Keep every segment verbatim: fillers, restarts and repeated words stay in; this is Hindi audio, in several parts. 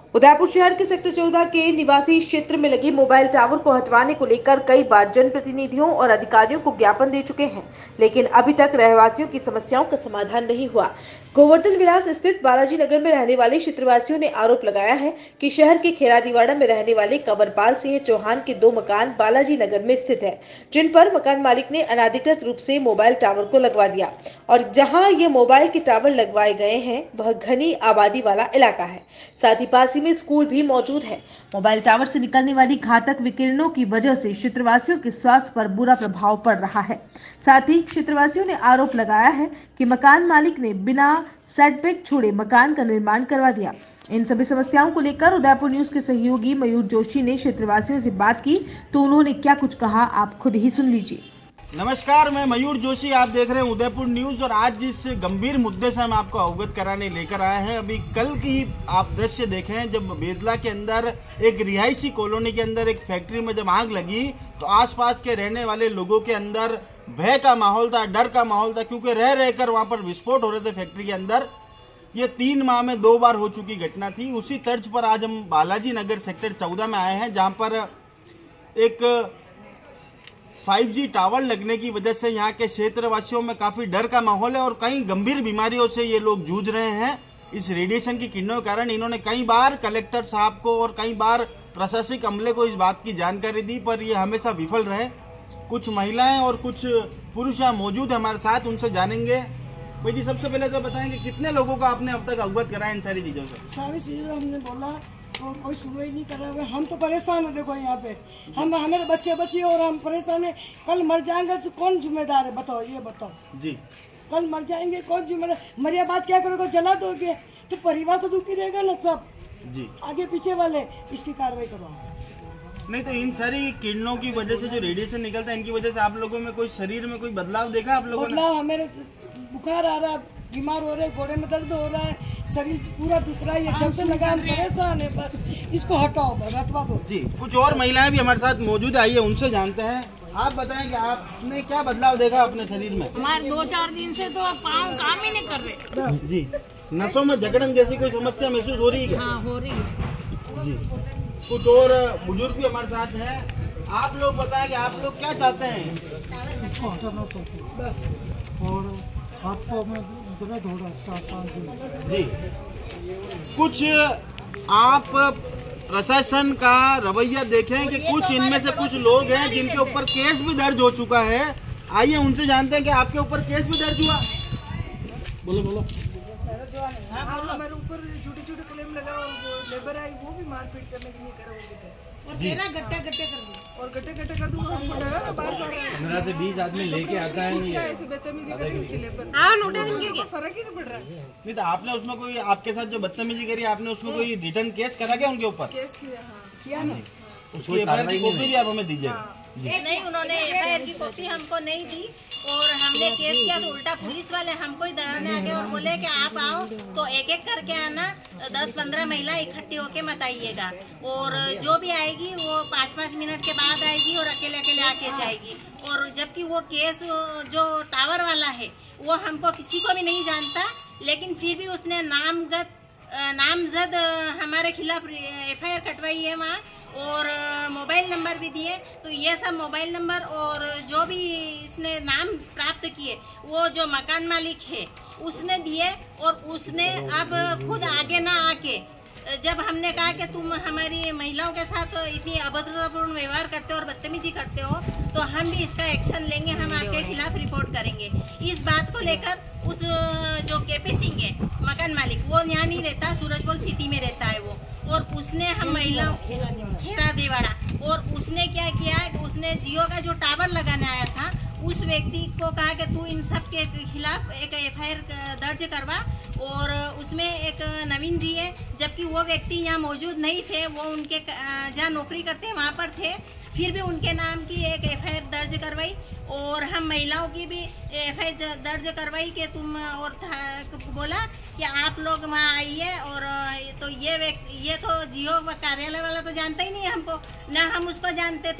उदयपुर शहर के सेक्टर चौदह के निवासी क्षेत्र में लगे मोबाइल टावर को हटवाने को लेकर कई बार जनप्रतिनिधियों और अधिकारियों को ज्ञापन दे चुके हैं, लेकिन अभी तक रहवासियों की समस्याओं का समाधान नहीं हुआ। गोवर्धन विलास स्थित बालाजी नगर में रहने वाले क्षेत्रवासियों ने आरोप लगाया है कि शहर के खेरादीवाड़ा में रहने वाले कंवरपाल सिंह चौहान के दो मकान बालाजी नगर में स्थित है, जिन पर मकान मालिक ने अनाधिकृत रूप से मोबाइल टावर को लगवा दिया और जहां ये मोबाइल के टावर लगवाए गए हैं वह घनी आबादी वाला इलाका है। साथ ही पास में स्कूल भी मौजूद है। मोबाइल टावर से निकलने वाली घातक विकिरणों की वजह से क्षेत्रवासियों के स्वास्थ्य पर बुरा प्रभाव पड़ रहा है। साथ ही क्षेत्रवासियों ने आरोप लगाया है कि मकान मालिक ने बिना सेटबैक छोड़े मकान का निर्माण करवा दिया। इन सभी समस्याओं को लेकर उदयपुर न्यूज के सहयोगी मयूर जोशी ने क्षेत्रवासियों से बात की, तो उन्होंने क्या कुछ कहा आप खुद ही सुन लीजिए। नमस्कार, मैं मयूर जोशी, आप देख रहे हैं उदयपुर न्यूज। और आज जिस गंभीर मुद्दे से हम आपको अवगत कराने लेकर आए हैं, अभी कल की आप दृश्य देखे हैं जब बेदला के अंदर एक रिहायशी कॉलोनी के अंदर एक फैक्ट्री में जब आग लगी तो आसपास के रहने वाले लोगों के अंदर भय का माहौल था, डर का माहौल था, क्योंकि रह रहकर वहां पर विस्फोट हो रहे थे फैक्ट्री के अंदर। ये तीन माह में दो बार हो चुकी घटना थी। उसी तर्ज पर आज हम बालाजी नगर सेक्टर चौदह में आए हैं, जहां पर एक फाइव जी टावर लगने की वजह से यहाँ के क्षेत्रवासियों में काफी डर का माहौल है और कई गंभीर बीमारियों से ये लोग जूझ रहे हैं। इस रेडिएशन की किरणों के कारण इन्होंने कई बार कलेक्टर साहब को और कई बार प्रशासनिक अमले को इस बात की जानकारी दी, पर ये हमेशा विफल रहे। कुछ महिलाएं और कुछ पुरुष यहाँ मौजूद है हमारे साथ, उनसे जानेंगे। भाई जी, सबसे पहले तो बताएं कि कितने लोगों को आपने अब तक अवगत कराया इन सारी चीजों से? सारी चीजें हमने बोला और कोई सुनवाई नहीं कर रहा है। हम तो परेशान है। देखो यहाँ पे हम हमारे बच्चे बच्ची और हम परेशान है। कल मर जाएंगे तो कौन जिम्मेदार है? बताओ, ये बताओ जी। कल मर जाएंगे कौन जिम्मेदार? मरिया बात क्या करोगे? जला दोगे तो परिवार तो दुखी रहेगा ना सब जी। आगे पीछे वाले इसकी कार्रवाई करो। नहीं तो इन सारी किरणों की वजह से जो रेडिएशन निकलता है, इनकी वजह से आप लोगों में कोई शरीर में कोई बदलाव देखा आप लोगों ने? बदलाव हमारे बुखार आ रहा है, बीमार हो रहे, घोड़े में दर्द हो रहा है, शरीर पूरा दुख रहा है, ये जब से लगा हम परेशान है। बस इसको हटाओ, हटवा दो जी। कुछ और महिलाएं भी हमारे साथ मौजूद है, आइए उनसे जानते हैं। आप बताएं कि आपने क्या बदलाव देखा अपने शरीर में? हमारे दो चार दिन से तो पाँव काम ही नहीं कर रहे जी। नसों में जकड़न जैसी कोई समस्या महसूस हो रही है? हाँ, हो रही है जी। कुछ और बुजुर्ग भी हमारे साथ हैं। आप लोग बताएं कि आप लोग क्या चाहते हैं? इसको हटाना तो बस, और हाथों में दर्द हो रहा चार पाँच दिन जी। कुछ आप प्रशासन का रवैया देखें कि कुछ इनमें से कुछ लोग हैं जिनके ऊपर केस भी दर्ज हो चुका है। आइए उनसे जानते हैं कि आपके ऊपर केस भी दर्ज हुआ। बोलो बोलो। हमारे ऊपर छोटे छोटे क्लेम लगा, लेबर आई वो भी मारपीट करने के लिए करे और तेरा गट्टा गट्टे कर दो और गट्टे गट्टे कर दूंगा। हमको डरा ना बार बार पंद्रह से बीस आदमी लेके आता है, ऐसे बदतमीजी करके उसके लेबर हाँ नोटिस फर्क ही नहीं पड़ रहा। नहीं तो आपने उसमें कोई, आपके साथ जो बदतमीजी करी आपने उसमें कोई रिटर्न केस करा क्या उनके ऊपर? केस किया, हाँ किया ना। उसकी एफ आई आर की कॉपी भी आप हमें दीजिएगा। नहीं, उन्होंने एफ आई आर की कॉपी हमको नहीं दी और हमने केस किया तो उल्टा पुलिस वाले हमको ही डराने आगे और बोले कि आप आओ तो एक एक करके आना, दस पंद्रह महिला इकट्ठी होके मत आइएगा और जो भी आएगी वो पाँच पाँच मिनट के बाद आएगी और अकेले अकेले आके जाएगी। और जबकि वो केस जो टावर वाला है वो हमको किसी को भी नहीं जानता, लेकिन फिर भी उसने नामगत नामजद हमारे खिलाफ एफ आई आर कटवाई है वहाँ और मोबाइल नंबर भी दिए। तो ये सब मोबाइल नंबर और जो भी इसने नाम प्राप्त किए वो जो मकान मालिक है उसने दिए और उसने अब खुद आगे ना आके, जब हमने कहा कि तुम हमारी महिलाओं के साथ इतनी अभद्रतापूर्ण व्यवहार करते हो और बदतमीजी करते हो तो हम भी इसका एक्शन लेंगे, हम आपके खिलाफ रिपोर्ट करेंगे। इस बात को लेकर उस जो के पी सिंह है मकान मालिक, वो यहाँ नहीं रहता, सूरजपोल सिटी में रहता है वो, और उसने हम महिलाओं खेरादीवाड़ा, और उसने क्या किया कि उसने जियो का जो टावर लगाने आया था उस व्यक्ति को कहा कि तू इन सब के खिलाफ एक एफ आई आर दर्ज करवा। और उसमें एक नवीन जी है, जबकि वो व्यक्ति यहाँ मौजूद नहीं थे, वो उनके जहाँ नौकरी करते हैं वहाँ पर थे, फिर भी उनके नाम की एक एफ आई आर दर्ज करवाई और हम महिलाओं की भी एफ आई आर दर्ज करवाई कि तुम, और बोला कि आप लोग वहाँ आइए। और तो ये व्यक्ति, ये तो जियो कार्यालय वाला तो जानता ही नहीं है हमको, ना हम उसको जानते थे,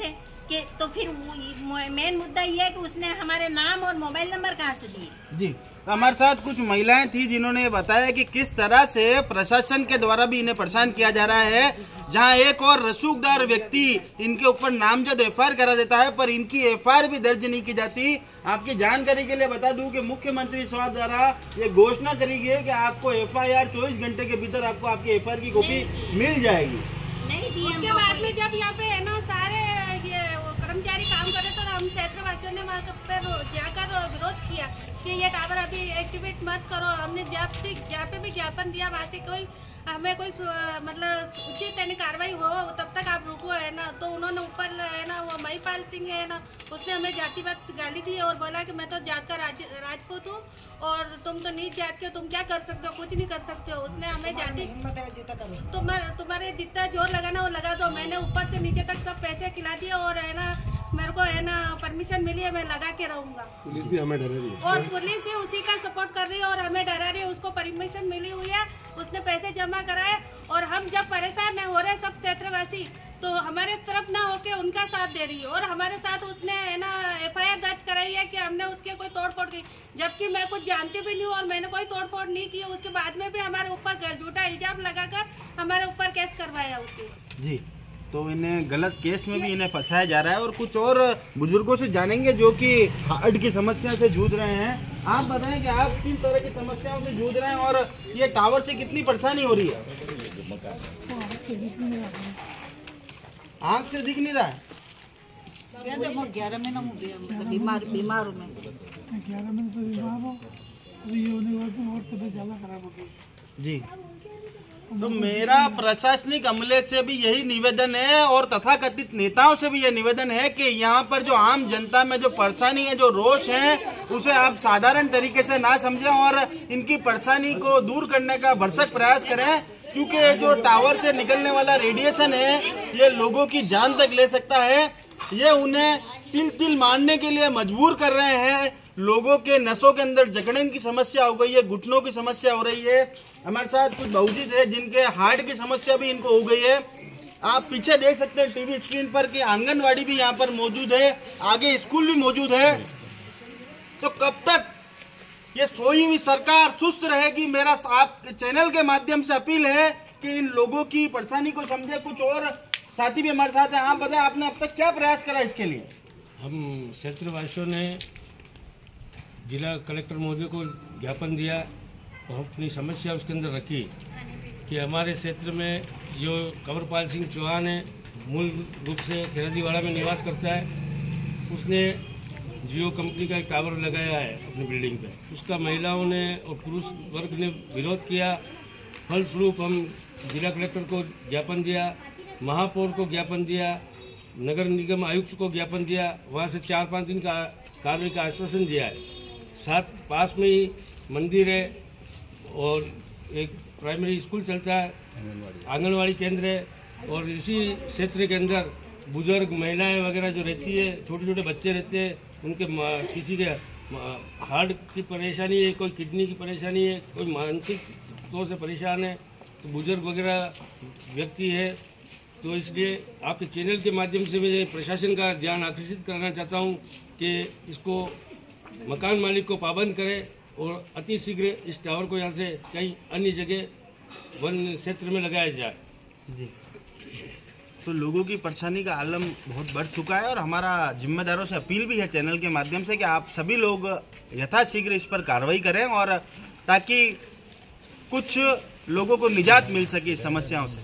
कि तो फिर मेन मुद्दा ये है कि उसने हमारे नाम और मोबाइल नंबर कहाँ से दिए। जी, हमारे साथ कुछ महिलाएं थी जिन्होंने बताया कि किस तरह से प्रशासन के द्वारा भी इन्हें परेशान किया जा रहा है, जहां एक और रसूखदार व्यक्ति इनके ऊपर नामजद एफ आई आर करा देता है पर इनकी एफ आई आर भी दर्ज नहीं की जाती। आपकी जानकारी के लिए बता दूं कि मुख्यमंत्री साहब द्वारा ये घोषणा करी गई है कि आपको एफ आई आर चौबीस घंटे के भीतर आपको आपकी एफ आई आर की कॉपी मिल जाएगी। नहीं दी उसके बाद में जब यहाँ पे है ना सारे ये कर्मचारी काम करे तो हम क्षेत्रवासियों ने वहाँ पर जाकर विरोध किया कि ये टावर अभी एक्टिवेट मत करो। हमने जब जहाँ पे भी ज्ञापन दिया वहाँ से कोई हमें कोई मतलब उचित यानी कार्रवाई हो तब तक आप रुको है ना। तो उन्होंने ऊपर है ना वो महिपाल सिंह है ना उसने हमें जातिवाद गाली दी और बोला कि मैं तो जात का राज, राजपूत हूँ और तुम तो नीच जात के तुम क्या कर सकते हो, कुछ नहीं कर सकते हो। उसने हमें जाति तुम्हारे तुम्हारे जितना जोर लगाना वो लगा दो। मैंने ऊपर से नीचे तक सब पैसे खिला दिए और है ना मेरे को है ना परमिशन मिली है, मैं लगा के रहूंगा। पुलिस भी हमें डरा रही है और पुलिस भी उसी का सपोर्ट कर रही है और हमें डरा रही है। उसको परमिशन मिली हुई है, उसने पैसे जमा कराए और हम जब परेशान है हो रहे सब क्षेत्रवासी तो हमारे तरफ ना होके उनका साथ दे रही है और हमारे साथ उसने है ना एफ आई आर दर्ज कराई है कि हमने उसके कोई तोड़ फोड़ की, जबकि मैं कुछ जानती भी नहीं हूँ और मैंने कोई तोड़ फोड़ नहीं की। उसके बाद में भी हमारे ऊपर झूठा इल्जाम लगाकर हमारे ऊपर केस करवाया उसने। जी, तो इन्हें गलत केस में भी इन्हें फंसाया जा रहा है। और कुछ और बुजुर्गों से जानेंगे जो कि हार्ट की समस्या से जूझ रहे हैं। आप बताएं कि आप किन तरह की समस्याओं से जूझ रहे हैं और ये टावर से कितनी परेशानी हो रही है? आँख से दिख नहीं रहा है। ग्यारह महीना मतलब बीमार बीमार हूँ मैं ग्यारह महीने से बीमार हूँ। अभी ये होने के बाद में और तबीयत ज़्यादा खराब हो गई। जी, तो मेरा प्रशासनिक अमले से भी यही निवेदन है और तथाकथित नेताओं से भी यह निवेदन है कि यहाँ पर जो आम जनता में जो परेशानी है, जो रोष है, उसे आप साधारण तरीके से ना समझें और इनकी परेशानी को दूर करने का भरसक प्रयास करें, क्योंकि जो टावर से निकलने वाला रेडिएशन है ये लोगों की जान तक ले सकता है। ये उन्हें तिल तिल मारने के लिए मजबूर कर रहे हैं। लोगों के नसों के अंदर जकड़न की समस्या हो गई है, घुटनों की समस्या हो रही है। हमारे साथ कुछ बहुजी थे जिनके हार्ट की समस्या भी इनको हो गई है। आप पीछे देख सकते हैं टीवी स्क्रीन पर कि आंगनवाड़ी भी यहाँ पर मौजूद है, आगे स्कूल भी मौजूद है। तो कब तक ये सोई हुई सरकार सुस्त रहेगी? मेरा आप चैनल के माध्यम से अपील है कि इन लोगों की परेशानी को समझे। कुछ और साथी भी हमारे साथ हैं। आप बताएं, आपने अब तक क्या प्रयास करा इसके लिए? हम क्षेत्रवासियों ने जिला कलेक्टर महोदय को ज्ञापन दिया और अपनी समस्या उसके अंदर रखी कि हमारे क्षेत्र में जो कंवरपाल सिंह चौहान है, मूल रूप से खेराजीवाड़ा में निवास करता है, उसने जियो कंपनी का एक टावर लगाया है अपनी बिल्डिंग पे। उसका महिलाओं ने और पुरुष वर्ग ने विरोध किया। फलस्वरूप हम जिला कलेक्टर को ज्ञापन दिया, महापौर को ज्ञापन दिया, नगर निगम आयुक्त को ज्ञापन दिया। वहाँ से चार पाँच दिन का कार्य का आश्वासन दिया है। साथ पास में ही मंदिर है और एक प्राइमरी स्कूल चलता है, आंगनवाड़ी केंद्र है और इसी क्षेत्र के अंदर बुजुर्ग महिलाएं वगैरह जो रहती है, छोटे छोटे बच्चे रहते हैं, उनके किसी के हार्ट की परेशानी है, कोई किडनी की परेशानी है, कोई मानसिक तौर से परेशान है, तो बुजुर्ग वगैरह व्यक्ति है। तो इसलिए आपके चैनल के माध्यम से मैं प्रशासन का ध्यान आकर्षित करना चाहता हूँ कि इसको मकान मालिक को पाबंद करें और अति शीघ्र इस टावर को यहाँ से कहीं अन्य जगह वन क्षेत्र में लगाया जाए। जी, तो लोगों की परेशानी का आलम बहुत बढ़ चुका है और हमारा जिम्मेदारों से अपील भी है चैनल के माध्यम से कि आप सभी लोग यथाशीघ्र इस पर कार्रवाई करें और ताकि कुछ लोगों को निजात मिल सके इस समस्याओं से।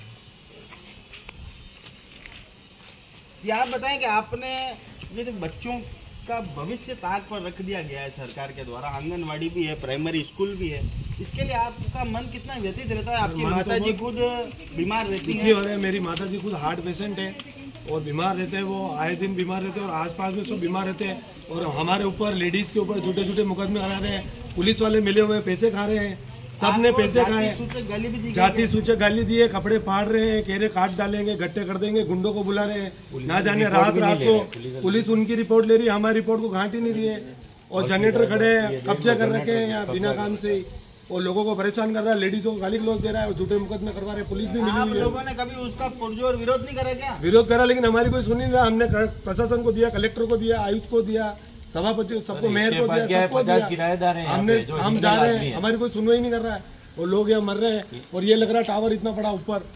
ये आप बताएं कि आपने ये जो बच्चों का भविष्य ताक पर रख दिया गया है सरकार के द्वारा, आंगनवाड़ी भी है, प्राइमरी स्कूल भी है, इसके लिए आपका मन कितना व्यतीत रहता है? आपकी माता जी खुद बीमार रहती है। मेरी माता जी खुद हार्ट पेशेंट है और बीमार रहते हैं, वो आए दिन बीमार रहते हैं और आसपास में सब बीमार रहते हैं और हमारे ऊपर लेडीज के ऊपर छोटे छोटे मुकदमे करा रहे हैं। पुलिस वाले मिले हुए पैसे खा रहे हैं, सबने पैसे खाए, जाति सूचक गाली दिए, कपड़े फाड़ रहे हैं, कह रहे काट डालेंगे, गट्टे कर देंगे, गुंडों को बुला रहे हैं। ना जाने रात रात को पुलिस उनकी रिपोर्ट ले रही है, हमारी रिपोर्ट को घाट ही नहीं रही है। और जनरेटर खड़े हैं, कब्जे कर रखे हैं यहाँ बिना काम से। और लोगों को परेशान कर रहा है, लेडीजों को गाली गलौज दे रहा है और झूठे मुकदमे करवा रहे हैं। पुलिस भी मिली आप हुई है। लोगों ने कभी उसका पुरजोर विरोध नहीं करा क्या? विरोध करा, लेकिन हमारी कोई सुनी नहीं रहा। हमने प्रशासन को दिया, कलेक्टर को दिया, आयुक्त को दिया, सभापति सबको, मेयर को दिया, सबको दिया। हमने हम जा रहे हैं, हमारी कोई सुनवाई नहीं कर रहा है और लोग यहाँ मर रहे हैं। और ये लग रहा है टावर इतना बड़ा ऊपर,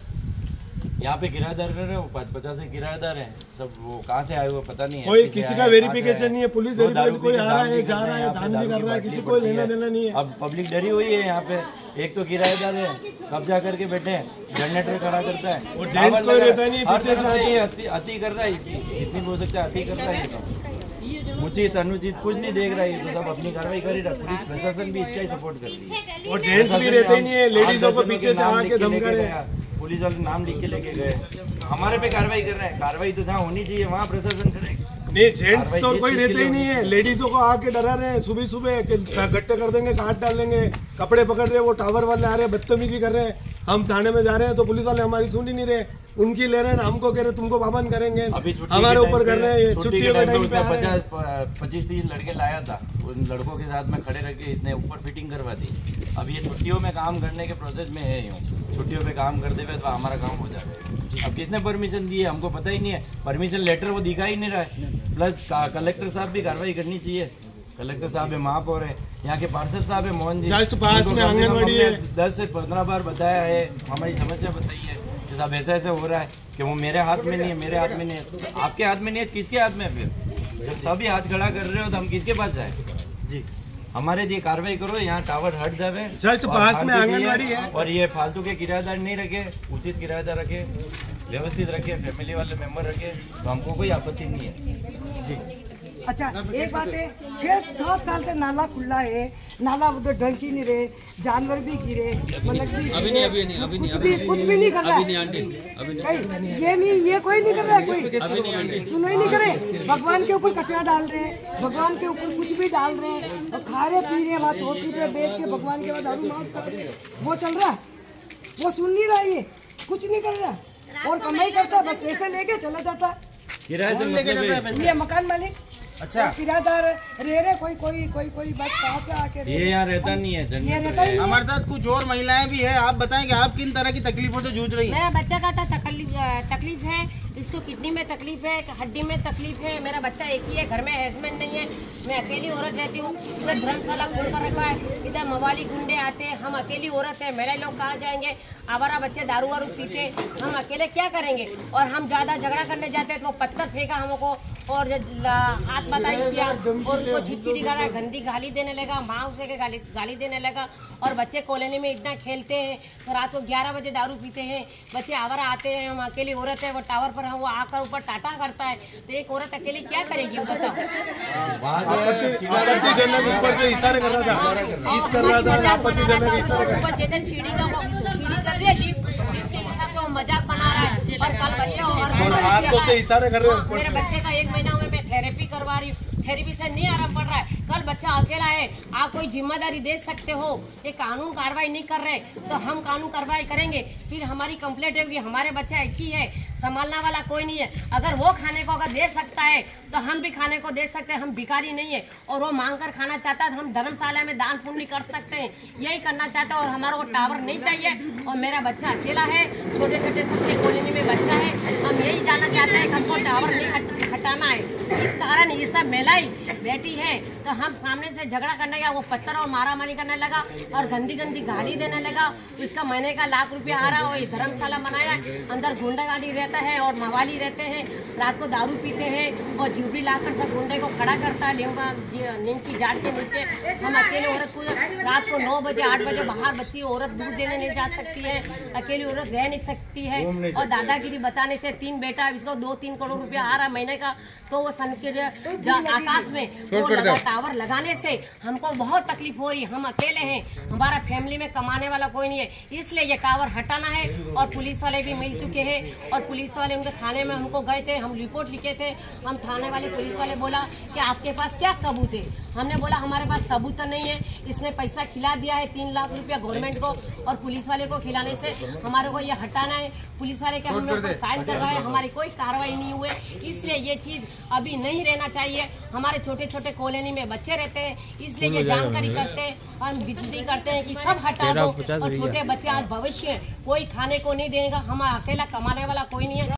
यहाँ पे किराएदार रह रहे हो, पचास किराएदार हैं सब, वो कहाँ से आए हुए पता नहीं है। कोई किसी का वेरिफिकेशन नहीं है, पुलिस वेरिफिकेशन, कोई आ रहा है, जा रहा है, धांधली कर रहा है, किसी को लेना देना नहीं है। अब पब्लिक डरी हुई है यहाँ पे। एक तो किराएदार है, कब्जा करके बैठे हैं, जनरेटर खड़ा करता है और जेंट्स कोई रहता नहीं, पीछे से अति कर रहा है, इतनी बोल सकते अति कर रहा है। उचित अनुचित कुछ नहीं देख रहा है, तो सब अपनी कार्रवाई कर ही रहा है। पुलिस प्रशासन भी इसका ही सपोर्ट कर रही है और जेंट्स भी रहते ही नहीं है, लेडीजों को पीछे से आके धमका रहे हैं। पुलिस वाले नाम लिख के लेके गए, हमारे पे कार्रवाई कर रहे हैं। कार्रवाई तो जहाँ होनी चाहिए वहाँ प्रशासन करेगा। नहीं, जेंट्स तो कोई रहते ही नहीं है, लेडीजों को आके डरा रहे हैं सुबह सुबह, गट्टे कर देंगे, काट डालेंगे, कपड़े पकड़ रहे हैं, वो टावर वाले आ रहे हैं, बदतमीजी कर रहे हैं। हम थाने में जा रहे हैं तो पुलिस वाले हमारी सुन ही नहीं रहे, उनकी ले रहे हैं, हमको कह रहे तुमको पाबंद करेंगे, हमारे ऊपर कर रहे हैं। छुट्टियों के टाइम पे पचास पच्चीस तीस लड़के लाया था, उन लड़कों के साथ में खड़े रह के इतने ऊपर फिटिंग करवा दी। अब ये छुट्टियों में काम करने के प्रोसेस में है, यूँ छुट्टियों पे काम करते हुए तो हमारा काम हो जाए। अब किसने परमिशन दी है हमको पता ही नहीं है, परमिशन लेटर वो दिखा ही नहीं रहा है। प्लस कलेक्टर साहब भी कार्रवाई करनी चाहिए। कलेक्टर साहब है, महापौर है, यहाँ के पार्षद साहब है मोहन जी, जस्ट पास में आंगनबाड़ी है। दस से पंद्रह बार बताया है, हमारी समस्या बताई है कि साहब ऐसा ऐसा हो रहा है कि वो मेरे हाथ में नहीं है, मेरे हाथ में नहीं है। तो आपके हाथ में नहीं है, किसके हाथ में है? फिर जब सभी हाथ खड़ा कर रहे हो तो हम किसके पास जाए? जी हमारे लिए कार्रवाई करो, यहाँ टावर हट जावे, जस्ट पास में आंगनबाड़ी है। और ये फालतू के किराएदार नहीं रखे, उचित किराएदार रखे, व्यवस्थित रखे, फैमिली वाले मेंबर रखे, तो हमको कोई आपत्ति नहीं है। जी अच्छा एक बात है, छह सात साल से नाला खुला है, नाला उधर ढंग ही नहीं रहे, जानवर भी गिरे, मतलब अभी नहीं अभी नहीं अभी कुछ भी कुछ भी नहीं कर रहा है। अभी नहीं, ये नहीं, ये कोई नहीं कर रहा है, कोई अभी नहीं आंटी, सुनो ही नहीं करे। भगवान के ऊपर कचरा डाल रहे हैं, भगवान के ऊपर कुछ भी डाल रहे हैं, और खा रहे पी रहे हैं, वहाँ चौकी पे बैठ के भगवान के बाद दारू मांस कर रहे हैं। वो चल रहा है, वो सुन नहीं रहा, ये कुछ नहीं कर रहा, और कमाई करता है, बस पैसे लेके चला जाता है। किराए से लेके जाता है पैसे? ये मकान मालिक, अच्छा किराएदार रह रहे, कोई कोई कोई कोई बात कहाँ से आके ये यहाँ रहता नहीं है, ये रहता ही नहीं। हमारे साथ कुछ और महिलाएं भी है, आप बताएं कि आप किन तरह की तकलीफों से जूझ रही हैं? मेरा बच्चा का था तकलीफ तकलीफ है, इसको किडनी में तकलीफ है, हड्डी में तकलीफ है। मेरा बच्चा एक ही है, घर में हस्बैंड नहीं है, मैं अकेली औरत रहती हूँ। इधर धर्मशाला खोल कर रखा है, इधर मवाली गुंडे आते हैं, हम अकेली औरत है, मेरे लोग कहाँ जाएंगे? आवारा बच्चे दारू वारू पीते, हम अकेले क्या करेंगे? और हम ज्यादा झगड़ा करने जाते हैं तो पत्थर फेंका हमको, और हाथ बताई किया, और उनको छिटछिटी करा, गंदी गाली देने लगा, माँ उसे के गाली गाली देने लगा। और बच्चे कॉलोनी में इतना खेलते हैं, तो रात को ग्यारह बजे दारू पीते हैं, बच्चे आवारा आते हैं, हम अकेली औरत है, वो टावर पर वो आकर ऊपर टाटा करता है, तो एक औरत अकेली क्या करेगी बताओ? इशारे कर रहा था, इस कर रहा था, ऊपर जैसे छीड़ी का वो छीड़ी कर रही है, लिफ्ट लिफ्ट के हिसाब से वो मजाक बना रहा है। और कल बच्चे और इशारे कर रहे हो। मेरे बच्चे का एक महीना में मैं थेरेपी करवा रही हूँ, थेरेपी से नहीं आराम पड़ रहा है। कल बच्चा अकेला है, आप कोई जिम्मेदारी दे सकते हो? ये कानून कार्रवाई नहीं कर रहे तो हम कानून कार्रवाई करेंगे, फिर हमारी कंप्लेंट होगी। हमारे बच्चा एक ही है, संभालने वाला कोई नहीं है। अगर वो खाने को अगर दे सकता है तो हम भी खाने को दे सकते हैं, हम भिखारी नहीं है। और वो मांग कर खाना चाहता है तो हम धर्मशाला में दान पुण्य कर सकते हैं, यही करना चाहता है। और हमारा वो टावर नहीं चाहिए, और मेरा बच्चा अकेला है, छोटे छोटे सबके कॉलोनी में बच्चा है, हम यही जानना चाहते हैं, हमको टावर नहीं हटाना है। इस कारण ये सब महिलाएं बैठी है, तो हम सामने से झगड़ा करने गया, वो पत्थर और मारामारी करने लगा और गंदी गंदी गाली देने लगा। इसका महीने का लाख रुपया आ रहा है, धर्मशाला बनाया, अंदर गुंडागाड़ी रहता है और मवाली रहते हैं, रात को दारू पीते हैं और झूठी लाकर सब गुंडे को खड़ा करता है नीम की जाड़ के नीचे। हम अकेले औरत को रात को नौ बजे आठ बजे बाहर बच्ची औरत दूध देने नहीं जा सकती है, अकेली औरत रह नहीं सकती है। और दादागिरी बताने से तीन बेटा, इसको दो तीन करोड़ रुपया आ रहा महीने का, तो वो सन के आकाश में वो लगा, टावर लगाने से हमको बहुत तकलीफ हो रही है। हम अकेले हैं, हमारा फैमिली में कमाने वाला कोई नहीं है, इसलिए ये टावर हटाना है। और पुलिस वाले भी मिल चुके हैं, और पुलिस वाले उनके थाने में हमको गए थे, हम रिपोर्ट लिखे थे। हम थाने वाले पुलिस वाले बोला कि आपके पास क्या सबूत है? हमने बोला हमारे पास सबूत तो नहीं है, इसने पैसा खिला दिया है तीन लाख रुपया गवर्नमेंट को, और पुलिस वाले को खिलाने से हमारे को ये हटाना है। पुलिस वाले के हम लोग साइन करवाए, हमारी कोई कार्रवाई नहीं हुई, इसलिए ये चीज चीज अभी नहीं रहना चाहिए। हमारे छोटे छोटे कॉलोनी में बच्चे रहते हैं, इसलिए ये जानकारी करते हैं और विनती करते हैं कि सब हटा दो और छोटे बच्चे आज भविष्य कोई खाने को नहीं देगा। हमारा अकेला कमाने वाला कोई नहीं है।